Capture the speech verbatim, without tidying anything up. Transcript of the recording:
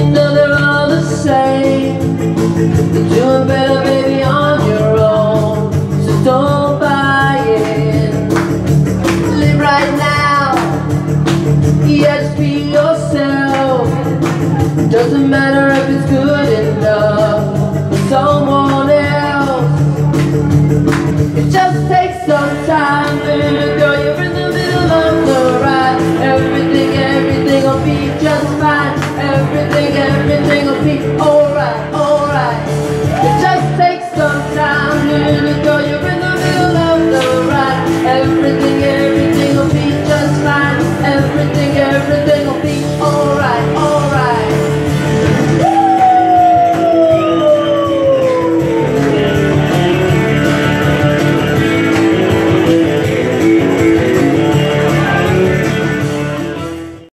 know they're all the same. You're doing better, baby, on your own, so don't buy it. Live right now, yeah, just be yourself. Doesn't matter